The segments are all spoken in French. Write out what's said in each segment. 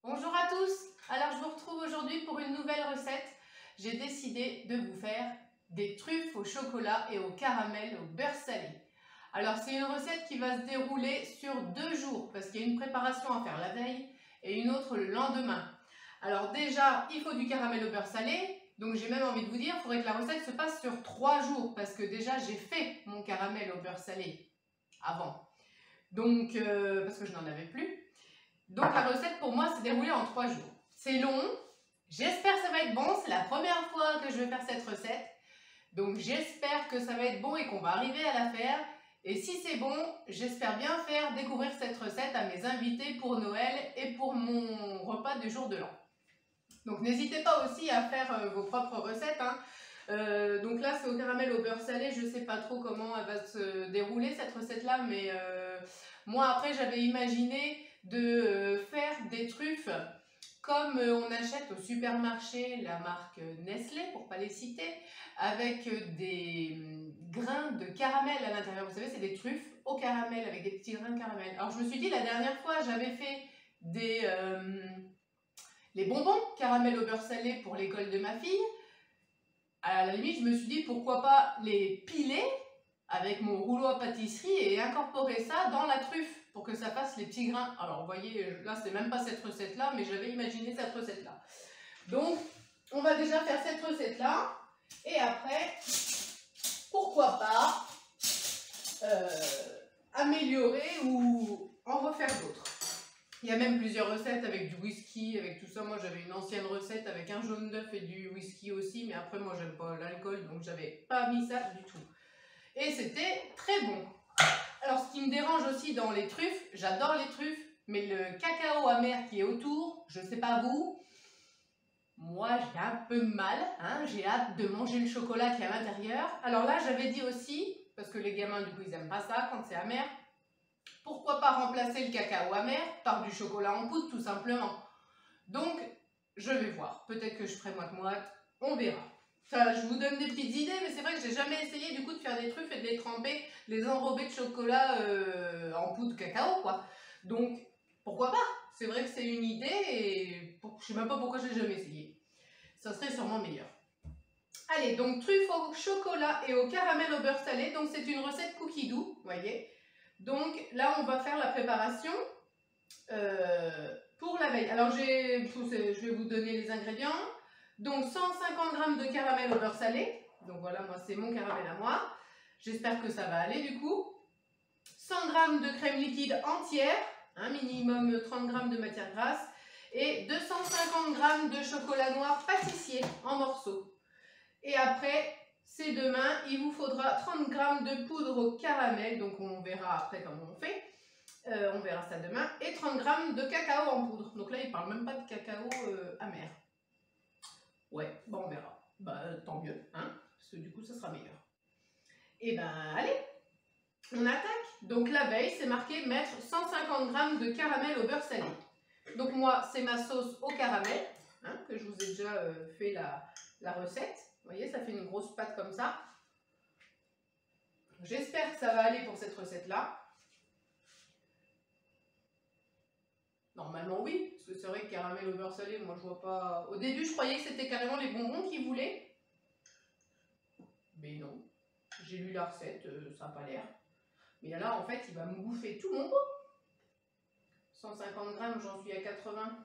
Bonjour à tous, alors je vous retrouve aujourd'hui pour une nouvelle recette. J'ai décidé de vous faire des truffes au chocolat et au caramel au beurre salé. Alors c'est une recette qui va se dérouler sur 2 jours parce qu'il y a une préparation à faire la veille et une autre le lendemain. Alors déjà il faut du caramel au beurre salé, donc j'ai même envie de vous dire, il faudrait que la recette se passe sur 3 jours parce que déjà j'ai fait mon caramel au beurre salé avant, donc parce que je n'en avais plus. Donc la recette pour moi s'est déroulée en 3 jours. C'est long, j'espère que ça va être bon, c'est la première fois que je vais faire cette recette. Donc j'espère que ça va être bon et qu'on va arriver à la faire. Et si c'est bon, j'espère bien faire découvrir cette recette à mes invités pour Noël et pour mon repas du jour de l'an. Donc n'hésitez pas aussi à faire vos propres recettes. Donc là c'est au caramel au beurre salé, je ne sais pas trop comment elle va se dérouler cette recette là, mais moi après j'avais imaginé de faire des truffes comme on achète au supermarché, la marque Nestlé pour pas les citer, avec des grains de caramel à l'intérieur. Vous savez, c'est des truffes au caramel avec des petits grains de caramel. Alors je me suis dit, la dernière fois j'avais fait les bonbons caramel au beurre salé pour l'école de ma fille. À la limite, je me suis dit pourquoi pas les piler avec mon rouleau à pâtisserie et incorporer ça dans la truffe pour que ça fasse les petits grains. Alors vous voyez, là c'est même pas cette recette là, mais j'avais imaginé cette recette là. Donc on va déjà faire cette recette là et après, pourquoi pas améliorer ou en refaire d'autres. Il y a même plusieurs recettes avec du whisky, avec tout ça. Moi, j'avais une ancienne recette avec un jaune d'œuf et du whisky aussi. Mais après, moi, j'aime pas l'alcool, donc j'avais pas mis ça du tout. Et c'était très bon. Alors, ce qui me dérange aussi dans les truffes, j'adore les truffes, mais le cacao amer qui est autour, je sais pas vous, moi, j'ai un peu mal. J'ai hâte de manger le chocolat qui est à l'intérieur. Alors là, j'avais dit aussi, parce que les gamins, du coup, ils aiment pas ça quand c'est amer. Pourquoi pas remplacer le cacao amer par du chocolat en poudre tout simplement. Donc je vais voir, peut-être que je ferai moite-moite, on verra. Ça, je vous donne des petites idées, mais c'est vrai que j'ai jamais essayé du coup de faire des truffes et de les tremper, les enrober de chocolat en poudre cacao quoi. Donc pourquoi pas, c'est vrai que c'est une idée et je sais même pas pourquoi j'ai jamais essayé. Ça serait sûrement meilleur. Allez, donc truffes au chocolat et au caramel au beurre salé, donc c'est une recette cookie doux, vous voyez. Donc là, on va faire la préparation pour la veille. Alors, je vais vous donner les ingrédients. Donc, 150 g de caramel au beurre salé. Donc voilà, moi, c'est mon caramel à moi. J'espère que ça va aller du coup. 100 g de crème liquide entière, minimum 30 g de matière grasse. Et 250 g de chocolat noir pâtissier en morceaux. Et après, c'est demain, il vous faudra 30 g de poudre au caramel, donc on verra après comment on fait, on verra ça demain, et 30 g de cacao en poudre. Donc là, il ne parle même pas de cacao amer. Ouais, bon, on verra. Bah, tant mieux, parce que du coup, ça sera meilleur. Et ben, allez, on attaque. Donc la veille, c'est marqué mettre 150 g de caramel au beurre salé. Donc moi, c'est ma sauce au caramel, que je vous ai déjà fait la recette. Vous voyez, ça fait une grosse pâte comme ça. J'espère que ça va aller pour cette recette-là. Normalement, oui, parce que c'est vrai que caramel au beurre salé, moi je vois pas... Au début, je croyais que c'était carrément les bonbons qu'ils voulaient. Mais non. J'ai lu la recette, ça n'a pas l'air. Mais là, en fait, il va me bouffer tout mon pot. 150 g, j'en suis à 80.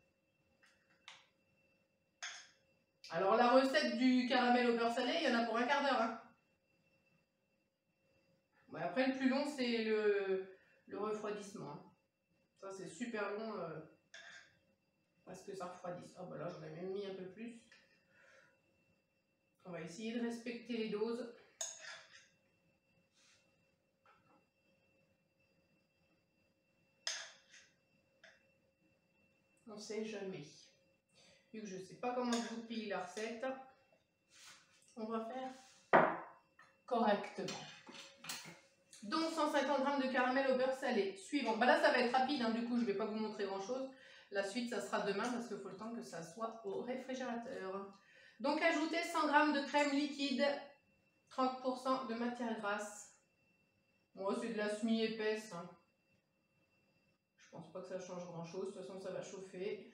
Alors, la recette du caramel au beurre salé, il y en a pour un quart d'heure. Ouais, après, le plus long, c'est le refroidissement. Ça, c'est super long parce que ça refroidisse. Ah, bah là, j'en ai même mis un peu plus. On va essayer de respecter les doses. On ne sait jamais. Vu que je ne sais pas comment vous pile la recette, on va faire correctement. Donc 150 g de caramel au beurre salé. Suivant. Bah là ça va être rapide, du coup je ne vais pas vous montrer grand chose. La suite ça sera demain parce qu'il faut le temps que ça soit au réfrigérateur. Donc ajoutez 100 g de crème liquide, 30% de matière grasse. Moi c'est de la semi-épaisse. Je pense pense pas que ça change grand chose, de toute façon ça va chauffer.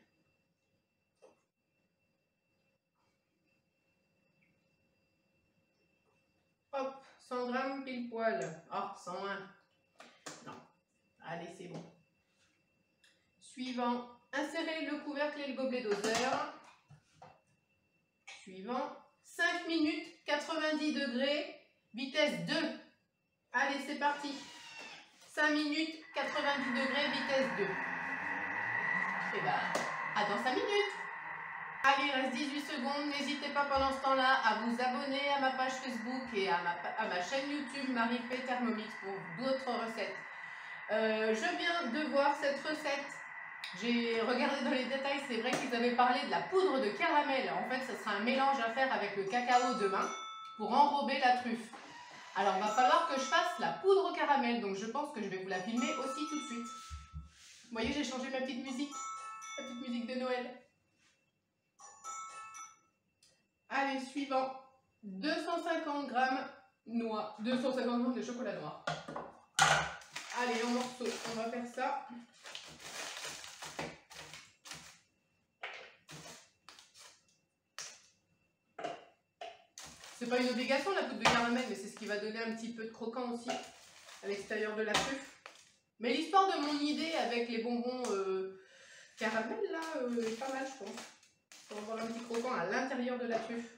Hop, 100 grammes pile poil. Ah, 101. Non. Allez, c'est bon. Suivant, insérez le couvercle et le gobelet doseur. Suivant, 5 minutes, 90 degrés, vitesse 2. Allez, c'est parti. 5 minutes, 90 degrés, vitesse 2. Et ben, à dans 5 minutes. Allez, il reste 18 secondes. N'hésitez pas pendant ce temps-là à vous abonner à ma page Facebook et à ma chaîne YouTube Marie-P Thermomix pour d'autres recettes. Je viens de voir cette recette. J'ai regardé dans les détails, c'est vrai qu'ils avaient parlé de la poudre de caramel. En fait, ce sera un mélange à faire avec le cacao demain pour enrober la truffe. Alors, il va falloir que je fasse la poudre au caramel. Donc, je pense que je vais vous la filmer aussi tout de suite. Vous voyez, j'ai changé ma petite musique de Noël. Allez, suivant, 250 grammes noix, 250 grammes de chocolat noir. Allez, en morceaux, on va faire ça. C'est pas une obligation la poudre de caramel, mais c'est ce qui va donner un petit peu de croquant aussi à l'extérieur de la truffe. Mais l'histoire de mon idée avec les bonbons caramel là est pas mal, je pense. Pour avoir un petit croquant à l'intérieur de la truffe.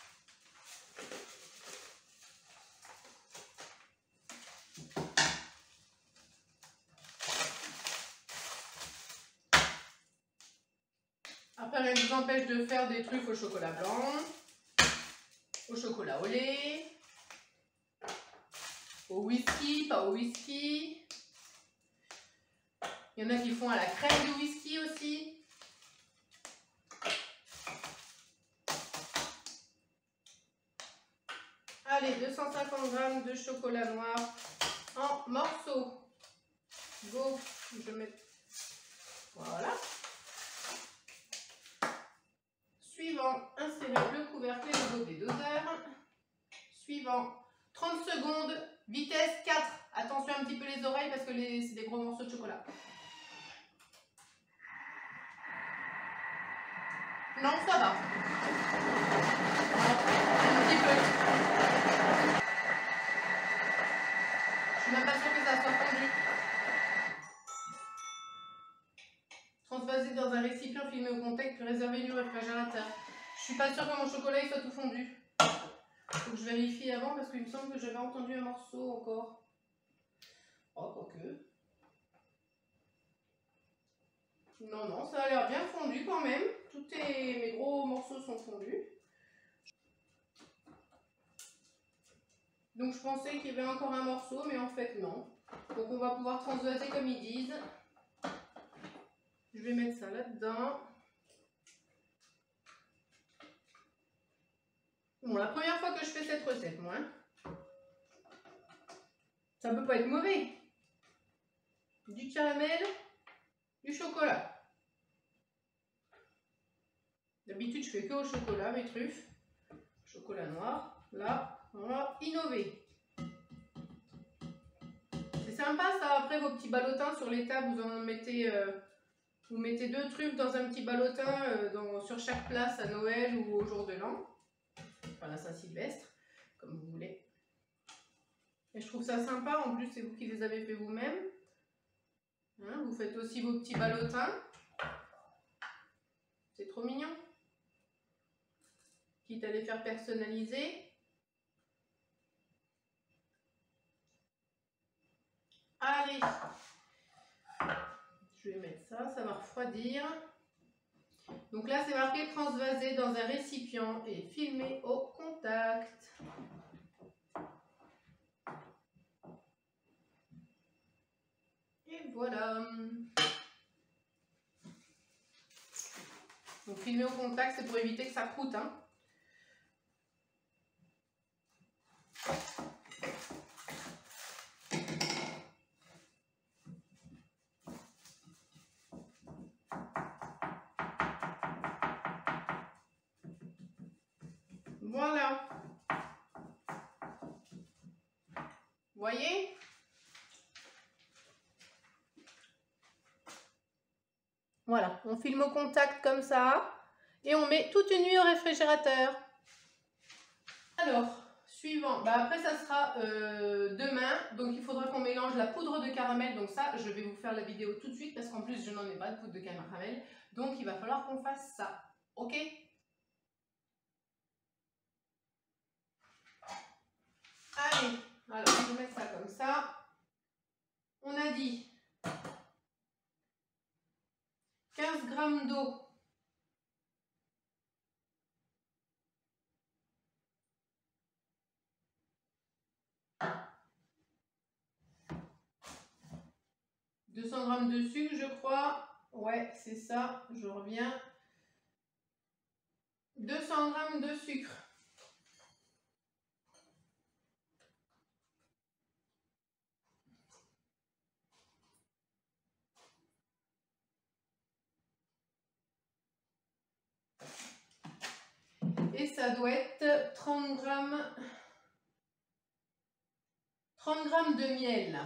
Après, rien ne vous empêche de faire des truffes au chocolat blanc, au chocolat au lait, au whisky, pas au whisky. Il y en a qui font à la crème de whisky aussi. Allez, 250 grammes de chocolat noir en morceaux. Go, je mets. Voilà. Suivant, insérez le couvercle et le gobelet doseur. Suivant, 30 secondes, vitesse 4. Attention un petit peu les oreilles parce que c'est des gros morceaux de chocolat. Non, ça va. Un petit peu. Je suis même pas sûre que ça soit fondu. Transvaser dans un récipient filmé au contact puis réservé du réfrigérateur. Je suis pas sûre que mon chocolat il soit tout fondu. Faut que je vérifie avant parce qu'il me semble que j'avais entendu un morceau encore. Oh, quoique. Non, non, ça a l'air bien fondu quand même. Mes gros morceaux sont fondus. Donc je pensais qu'il y avait encore un morceau, mais en fait non. Donc on va pouvoir transvaser comme ils disent. Je vais mettre ça là-dedans. Bon, la première fois que je fais cette recette, moi, ça peut pas être mauvais. Du caramel, du chocolat. D'habitude, je fais que au chocolat, mes truffes. Chocolat noir. Là, on va innover. C'est sympa ça, après vos petits ballotins sur les tables, vous mettez 2 truffes dans un petit ballotin sur chaque place à Noël ou au jour de l'an. Enfin à Saint-Sylvestre, comme vous voulez. Et je trouve ça sympa, en plus c'est vous qui les avez fait vous-même. Hein, vous faites aussi vos petits ballotins. C'est trop mignon. Quitte à les faire personnaliser. Allez, je vais mettre ça, ça va refroidir. Donc là, c'est marqué transvaser dans un récipient et filmer au contact. Et voilà. Donc filmer au contact, c'est pour éviter que ça croûte, hein. Voilà. Vous voyez? Voilà, on filme au contact comme ça et on met toute une nuit au réfrigérateur. Alors, suivant, après ça sera demain, donc il faudra qu'on mélange la poudre de caramel, donc ça je vais vous faire la vidéo tout de suite parce qu'en plus je n'en ai pas de poudre de caramel, donc il va falloir qu'on fasse ça, ok? Allez, alors je vais mettre ça comme ça. On a dit 15 g d'eau. « 200 g de sucre, je crois. Ouais, c'est ça, je reviens. 200 g de sucre. Et ça doit être 30 g de miel.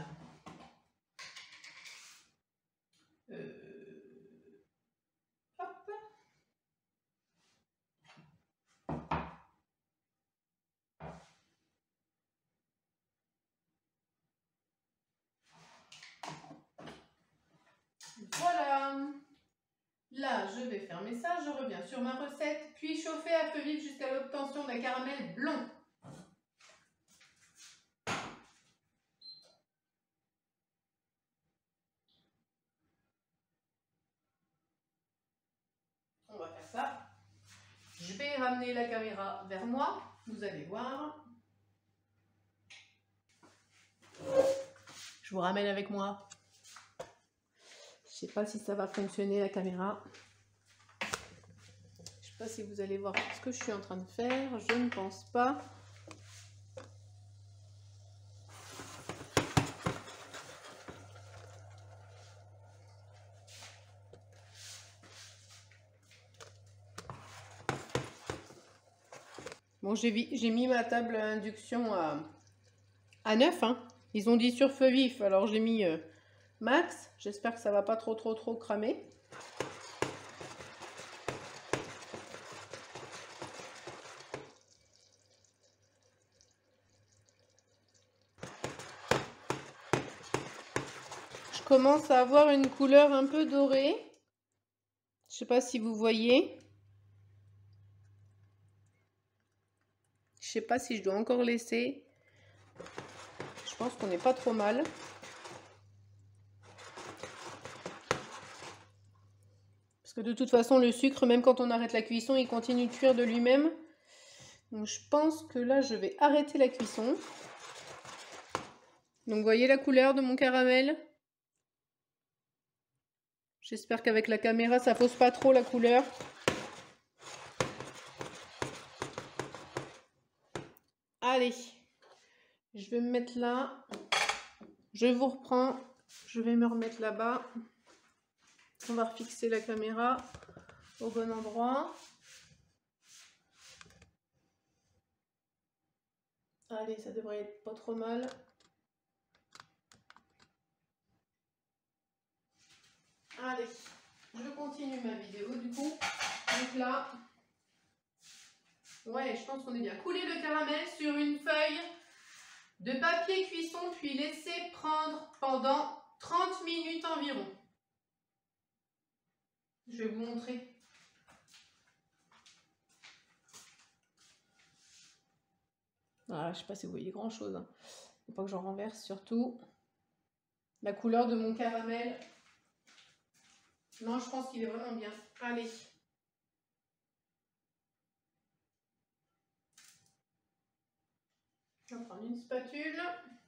Hop. Voilà. Là, je vais fermer ça, je reviens sur ma recette, puis chauffer à feu vif jusqu'à l'obtention d'un caramel blond. On va faire ça. Je vais ramener la caméra vers moi, vous allez voir. Je vous ramène avec moi. Je sais pas si ça va fonctionner la caméra. Je sais pas si vous allez voir ce que je suis en train de faire. Je ne pense pas. Bon, j'ai mis ma table à induction à 9. Hein. Ils ont dit sur feu vif, alors j'ai mis max. J'espère que ça va pas trop cramer. Je commence à avoir une couleur un peu dorée. Je sais pas si vous voyez. Je sais pas si je dois encore laisser. Je pense qu'on n'est pas trop mal. Parce que de toute façon, le sucre, même quand on arrête la cuisson, il continue de cuire de lui-même. Donc je pense que là, je vais arrêter la cuisson. Donc vous voyez la couleur de mon caramel? J'espère qu'avec la caméra, ça fausse pas trop la couleur. Allez, je vais me mettre là. Je vous reprends. Je vais me remettre là-bas. On va refixer la caméra au bon endroit. Allez, ça devrait être pas trop mal. Allez, je continue ma vidéo du coup. Donc là, ouais, je pense qu'on est bien. Couler le caramel sur une feuille de papier cuisson, puis laisser prendre pendant 30 minutes environ. Je vais vous montrer. Voilà, je ne sais pas si vous voyez grand chose. Hein. Faut pas que j'en renverse surtout. La couleur de mon caramel. Non, je pense qu'il est vraiment bien. Allez. Je vais prendre une spatule.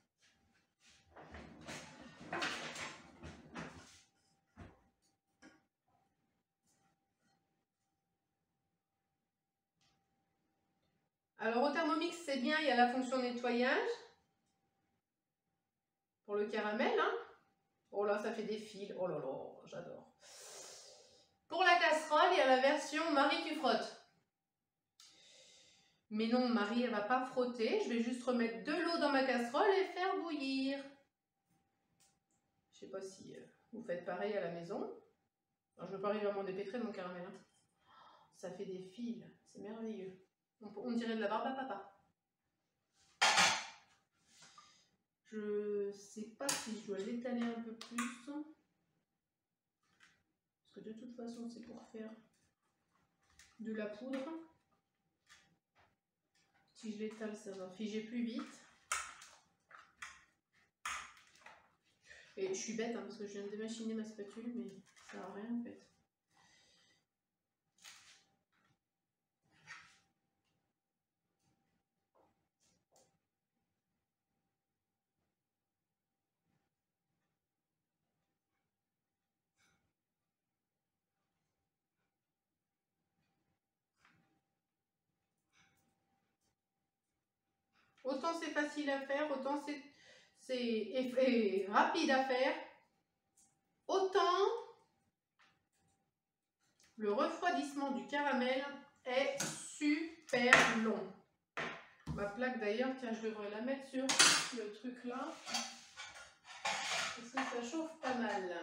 Alors au Thermomix, c'est bien, il y a la fonction nettoyage. Pour le caramel, hein. Oh là, ça fait des fils. Oh là là, j'adore. Pour la casserole, il y a la version Marie, tu frottes. Mais non, Marie, elle va pas frotter. Je vais juste remettre de l'eau dans ma casserole et faire bouillir. Je sais pas si vous faites pareil à la maison. Alors, je ne veux pas arriver à m'en dépêtrer de mon caramel. Hein. Ça fait des fils, c'est merveilleux. On dirait de la barbe à papa. Je sais pas si je dois l'étaler un peu plus. Parce que de toute façon, c'est pour faire de la poudre. Si je l'étale, ça va figer plus vite. Et je suis bête hein, parce que je viens de démachiner ma spatule, mais ça n'a rien en fait. Autant c'est facile à faire, autant c'est rapide à faire, autant le refroidissement du caramel est super long. Ma plaque d'ailleurs, tiens, je devrais la mettre sur le truc là, parce que ça chauffe pas mal.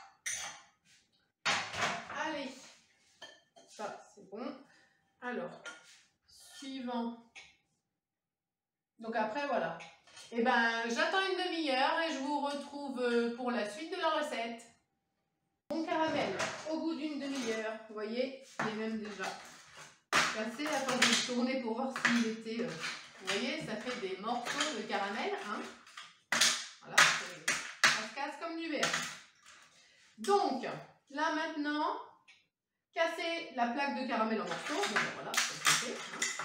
Allez, ça c'est bon. Alors, suivant. Donc après, voilà. Et ben, j'attends une demi-heure et je vous retrouve pour la suite de la recette. Mon caramel, au bout d'une demi-heure, vous voyez, il est même déjà cassé. Attendez, je tourner pour voir s'il était... vous voyez, ça fait des morceaux de caramel. Hein. Voilà, ça se casse comme du verre. Donc, là maintenant, casser la plaque de caramel en morceaux. Donc voilà, ça se fait. Hein.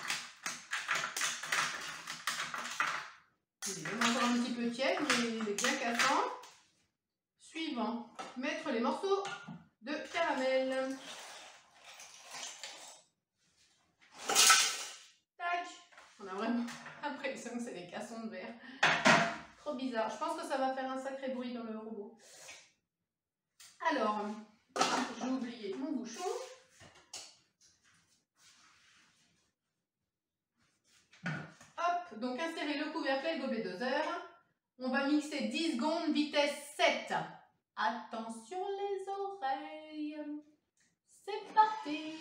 Il est encore un petit peu tiède, mais il est bien cassant. Suivant, mettre les morceaux de caramel. Tac! On a vraiment l'impression que c'est des cassons de verre. Trop bizarre. Je pense que ça va faire un sacré bruit dans le robot. Alors, j'ai oublié mon bouchon. Hop, donc insérer le couvercle et le gobelet doseur. On va mixer 10 secondes, vitesse 7. Attention les oreilles. C'est parti.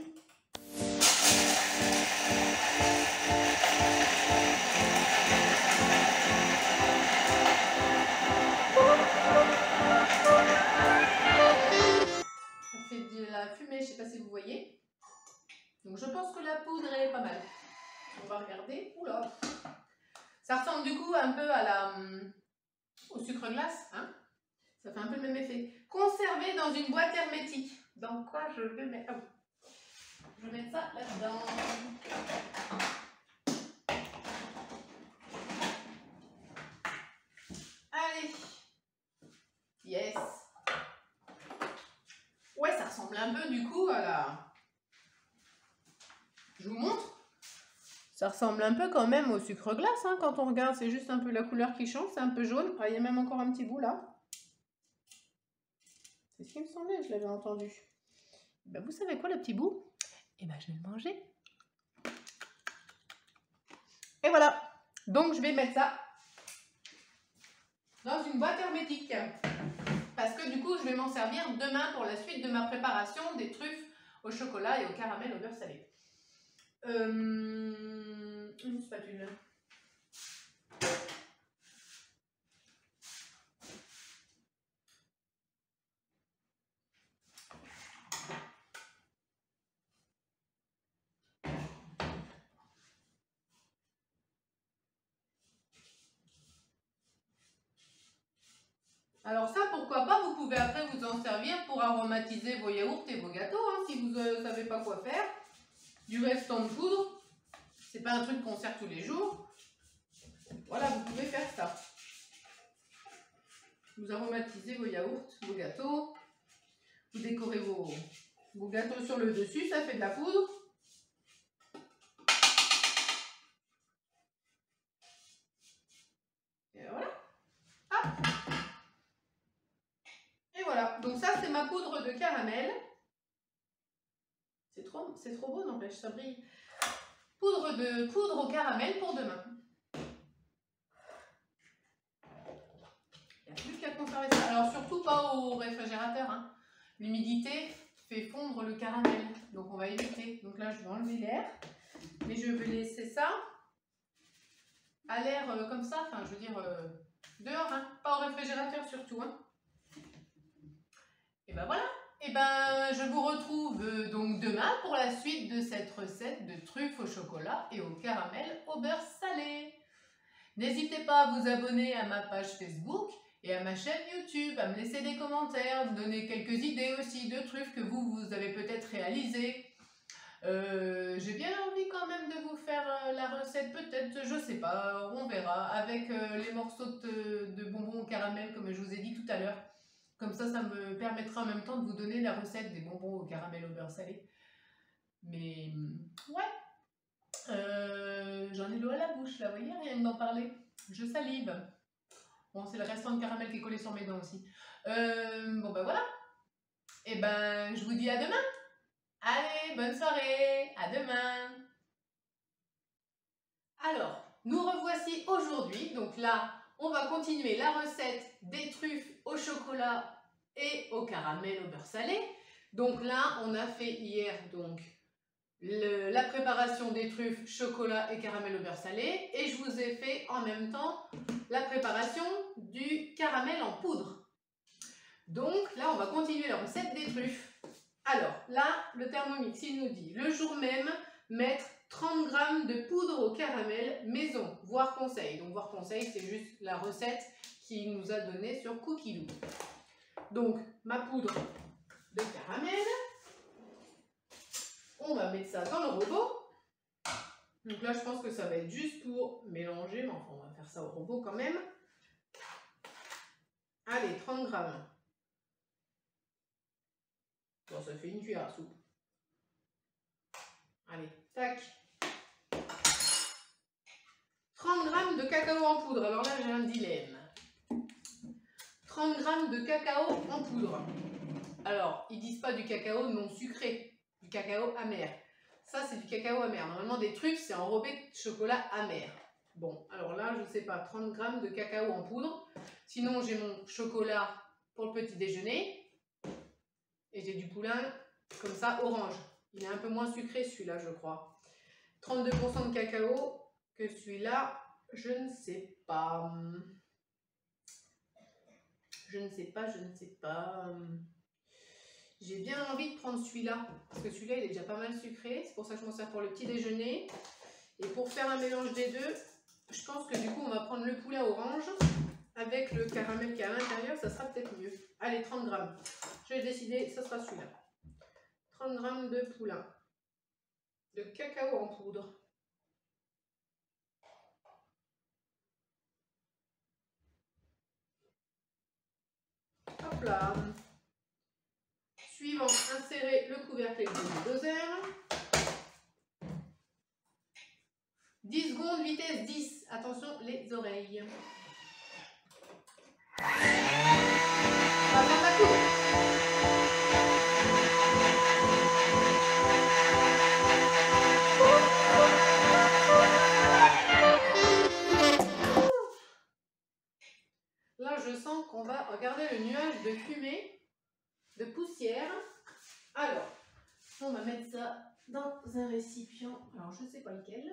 Ça fait de la fumée, je ne sais pas si vous voyez. Donc je pense que la poudre est pas mal. On va regarder. Oula. Ça ressemble du coup un peu à au sucre glace. Hein, ça fait un peu le même effet. Conservé dans une boîte hermétique. Dans quoi je vais mettre... Oh. Je vais mettre ça là-dedans. Allez. Yes. Ouais, ça ressemble un peu du coup à la... Je vous montre. Ça ressemble un peu quand même au sucre glace, hein, quand on regarde. C'est juste un peu la couleur qui change. C'est un peu jaune. Ah, il y a même encore un petit bout là. C'est ce qui me semblait, je l'avais entendu. Ben, vous savez quoi, le petit bout? Eh ben, je vais le manger. Et voilà. Donc, je vais mettre ça dans une boîte hermétique. Parce que du coup, je vais m'en servir demain pour la suite de ma préparation des truffes au chocolat et au caramel au beurre salé. Une spatule. Alors ça, pourquoi pas, vous pouvez après vous en servir pour aromatiser vos yaourts et vos gâteaux, hein, si vous ne savez pas quoi faire. Du restant de poudre, c'est pas un truc qu'on sert tous les jours. Voilà, vous pouvez faire ça. Vous aromatisez vos yaourts, vos gâteaux. Vous décorez vos gâteaux sur le dessus, ça fait de la poudre. Et voilà. Hop. Et voilà. Donc ça, c'est ma poudre de caramel. C'est trop beau, n'empêche, ça brille. Poudre au caramel pour demain. Il n'y a plus qu'à conserver ça. Alors surtout pas au réfrigérateur, hein. l'humidité fait fondre le caramel. Donc on va éviter. Donc là je vais enlever l'air. Mais je vais laisser ça à l'air comme ça. Enfin je veux dire dehors, hein, pas au réfrigérateur surtout. Hein. Et ben voilà. Et ben je vous retrouve donc demain pour la suite de cette recette de truffes au chocolat et au caramel au beurre salé. N'hésitez pas à vous abonner à ma page Facebook et à ma chaîne YouTube, à me laisser des commentaires, me donner quelques idées aussi de truffes que vous avez peut-être réalisées. J'ai bien envie quand même de vous faire la recette, peut-être, je sais pas, on verra, avec les morceaux de bonbons au caramel comme je vous ai dit tout à l'heure. Comme ça me permettra en même temps de vous donner la recette des bonbons au caramel au beurre salé. Mais ouais, j'en ai l'eau à la bouche là, vous voyez, rien que d'en parler. Je salive. Bon, c'est le restant de caramel qui est collé sur mes dents aussi. Bon ben voilà. Et ben je vous dis à demain. Allez, bonne soirée, à demain. Alors, nous revoici aujourd'hui. Donc là, on va continuer la recette des truffes au chocolat et au caramel au beurre salé. Donc là, on a fait hier donc la préparation des truffes chocolat et caramel au beurre salé. Et je vous ai fait en même temps la préparation du caramel en poudre. Donc là, on va continuer la recette des truffes. Alors là, le Thermomix, il nous dit le jour même, mettre 30 g de poudre au caramel maison, voire conseil. Donc voire conseil, c'est juste la recette qu'il nous a donnée sur Cookiloo. Donc ma poudre de caramel, on va mettre ça dans le robot. Donc là, je pense que ça va être juste pour mélanger, mais enfin, on va faire ça au robot quand même. Allez, 30 g. Bon, ça fait une cuillère à soupe. Allez, tac. 30 g de cacao en poudre. Alors là, j'ai un dilemme. 30 g de cacao en poudre. Alors, ils disent pas du cacao non sucré, du cacao amer. Ça, c'est du cacao amer. Normalement, des truffes, c'est enrobé de chocolat amer. Bon, alors là, je sais pas, 30 g de cacao en poudre. Sinon, j'ai mon chocolat pour le petit déjeuner. Et j'ai du poulain, comme ça, orange. Il est un peu moins sucré, celui-là, je crois. 32% de cacao, que celui-là, je ne sais pas. Je ne sais pas. J'ai bien envie de prendre celui-là, parce que celui-là, il est déjà pas mal sucré. C'est pour ça que je m'en sers pour le petit déjeuner. Et pour faire un mélange des deux, je pense que du coup, on va prendre le poulain orange avec le caramel qui est à l'intérieur. Ça sera peut-être mieux. Allez, 30 g. J'ai décidé, ça sera celui-là. 30 g de poulain. De cacao en poudre. Hop là. Suivant, insérer le couvercle avec le doseur. 10 secondes, vitesse 10. Attention, les oreilles. On va faire la poudre. Là, je sens qu'on va regarder le nuage de fumée, de poussière. Alors, on va mettre ça dans un récipient. Alors, je ne sais pas lequel.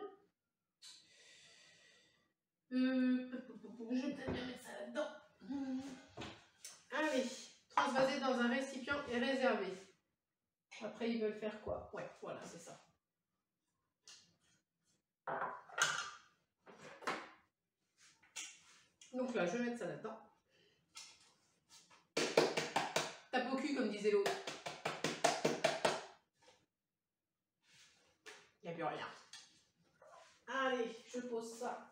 Je vais peut-être bien mettre ça là-dedans. Allez, transvaser dans un récipient et réserver. Après, ils veulent faire quoi? Ouais, voilà, c'est ça. Donc là, je vais mettre ça là-dedans. Tape au cul, comme disait l'autre. Il n'y a plus rien. Allez, je pose ça.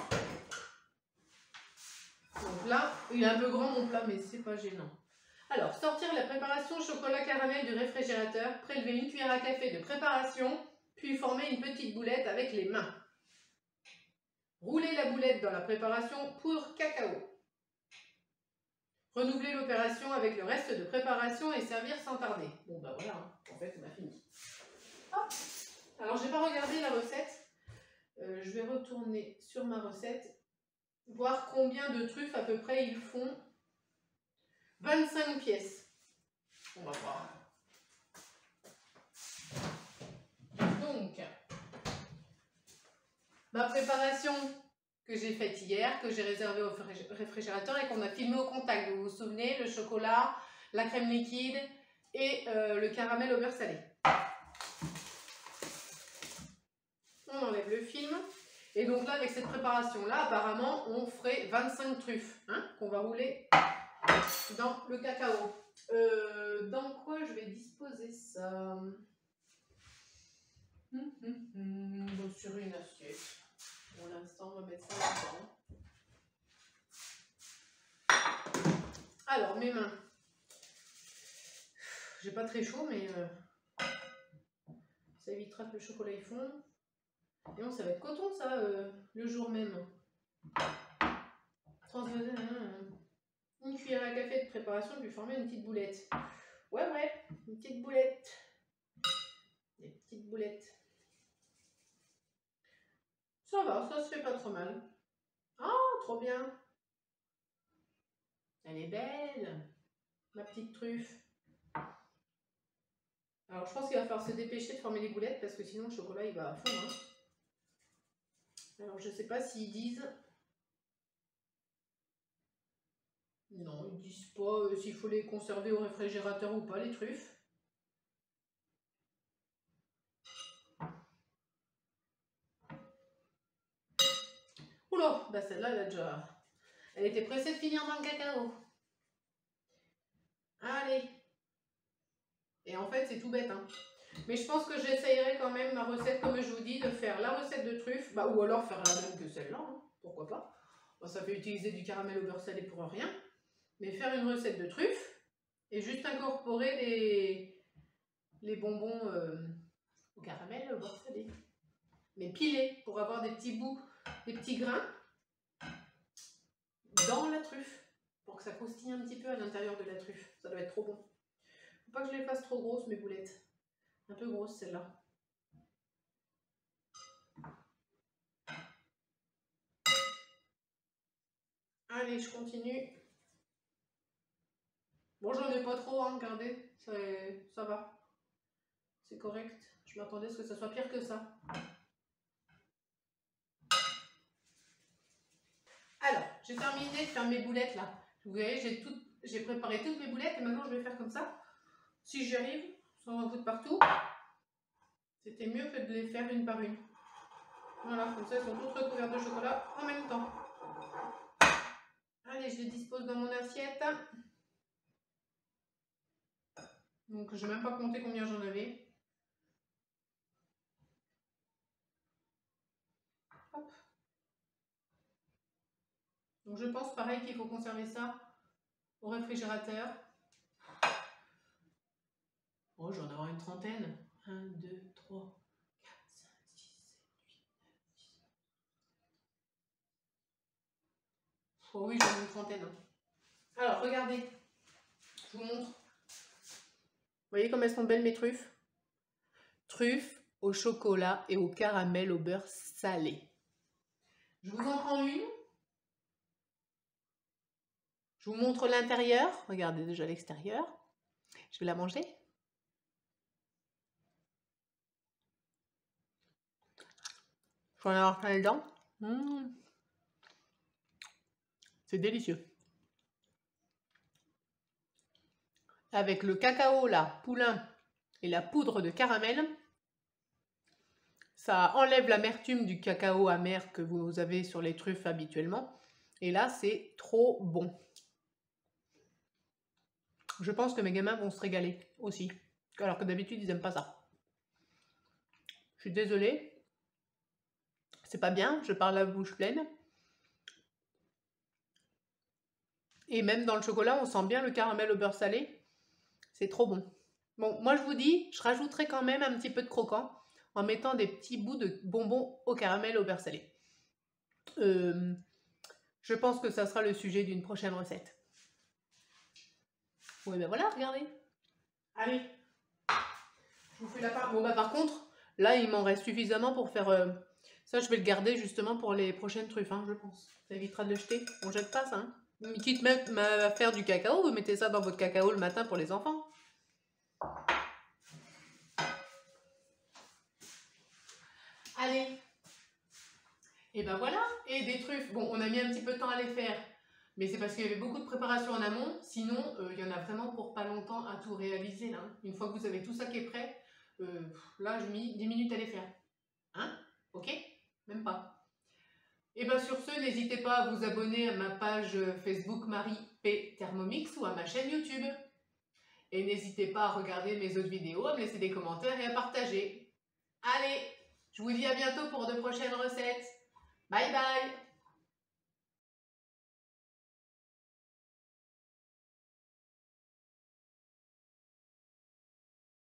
Donc là, il est un peu grand mon plat, mais c'est pas gênant. Alors, sortir la préparation chocolat caramel du réfrigérateur, prélever une cuillère à café de préparation, puis former une petite boulette avec les mains. Rouler la boulette dans la préparation poudre cacao. Renouveler l'opération avec le reste de préparation et servir sans tarder. Bon bah voilà, hein. En fait on a fini. Hop. Alors je n'ai pas regardé la recette. Je vais retourner sur ma recette, voir combien de truffes à peu près ils font. 25 pièces. On va voir. Donc, ma préparation que j'ai faite hier, que j'ai réservée au réfrigérateur et qu'on a filmé au contact. Vous vous souvenez, le chocolat, la crème liquide et le caramel au beurre salé. On enlève le film. Et donc là, avec cette préparation-là, apparemment, on ferait 25 truffes hein, qu'on va rouler dans le cacao. Dans quoi je vais disposer ça? Donc sur une assiette. Pour l'instant, on va mettre ça là-dedans. Alors, mes mains. J'ai pas très chaud, mais ça évitera que le chocolat y fonde. Et bon, ça va être coton, ça, le jour même. Une cuillère à café de préparation, puis former une petite boulette. Ouais, une petite boulette. Des petites boulettes. Ça va, ça se fait pas trop mal. Oh, trop bien. Elle est belle, ma petite truffe. Alors, je pense qu'il va falloir se dépêcher de former les boulettes parce que sinon le chocolat il va fondre. Hein. Alors, je sais pas s'ils disent. Non, ils disent pas s'il faut les conserver au réfrigérateur ou pas, les truffes. Oula, bah celle-là, elle a déjà. Elle était pressée de finir dans le cacao. Allez. Et en fait, c'est tout bête. Hein. Mais je pense que j'essayerai quand même ma recette, comme je vous dis, de faire la recette de truffes. Bah, ou alors faire la même que celle-là. Hein. Pourquoi pas. Bon, ça fait utiliser du caramel au beurre salé pour rien. Mais faire une recette de truffes et juste incorporer les bonbons au caramel au beurre salé. Mais pilés pour avoir des petits bouts, des petits grains dans la truffe. Pour que ça croustille un petit peu à l'intérieur de la truffe. Ça doit être trop bon. Faut pas que je les fasse trop grosses mes boulettes. Un peu grosse celle-là. Allez, je continue. Bon, j'en ai pas trop, hein, regardez. Ça va. C'est correct. Je m'attendais à ce que ça soit pire que ça. Alors, j'ai terminé de faire mes boulettes là. Vous voyez, j'ai préparé toutes mes boulettes et maintenant je vais faire comme ça. Si j'y arrive, sans en foutre partout, c'était mieux que de les faire une par une. Voilà, comme ça elles sont toutes recouvertes de chocolat en même temps. Allez, je les dispose dans mon assiette. Donc, je n'ai même pas compté combien j'en avais. Hop. Donc, je pense pareil qu'il faut conserver ça au réfrigérateur. Oh, j'en ai une trentaine. 1, 2, 3, 4, 5, 6, 7, 8, 9, 10. Oh oui, j'en ai une trentaine. Alors, regardez. Je vous montre. Vous voyez comme elles sont belles mes truffes? Truffes au chocolat et au caramel au beurre salé. Je vous en prends une. Je vous montre l'intérieur. Regardez déjà l'extérieur. Je vais la manger. Je vais en avoir plein les dents. C'est délicieux. Avec le cacao là, poulain et la poudre de caramel, ça enlève l'amertume du cacao amer que vous avez sur les truffes habituellement. Et là, c'est trop bon. Je pense que mes gamins vont se régaler aussi. Alors que d'habitude, ils n'aiment pas ça. Je suis désolée. C'est pas bien, je parle la bouche pleine. Et même dans le chocolat, on sent bien le caramel au beurre salé. C'est trop bon. Bon, moi je vous dis, je rajouterai quand même un petit peu de croquant en mettant des petits bouts de bonbons au caramel au beurre salé. Je pense que ça sera le sujet d'une prochaine recette. Oui, ben voilà, regardez. Allez, je vous fais la part. Bon, bah par contre, là, il m'en reste suffisamment pour faire... Ça, je vais le garder justement pour les prochaines truffes, hein, je pense. Ça évitera de le jeter. On jette pas ça, hein. Quitte même à faire du cacao, vous mettez ça dans votre cacao le matin pour les enfants. Allez, et ben voilà, et des truffes. Bon, on a mis un petit peu de temps à les faire, mais c'est parce qu'il y avait beaucoup de préparation en amont. Sinon, il y en a vraiment pour pas longtemps à tout réaliser là. Une fois que vous avez tout ça qui est prêt, là, j'ai mis 10 minutes à les faire. Hein? Ok? Même pas. Et bien sur ce, n'hésitez pas à vous abonner à ma page Facebook Marie P Thermomix ou à ma chaîne YouTube. Et n'hésitez pas à regarder mes autres vidéos, à me laisser des commentaires et à partager. Allez, je vous dis à bientôt pour de prochaines recettes. Bye bye!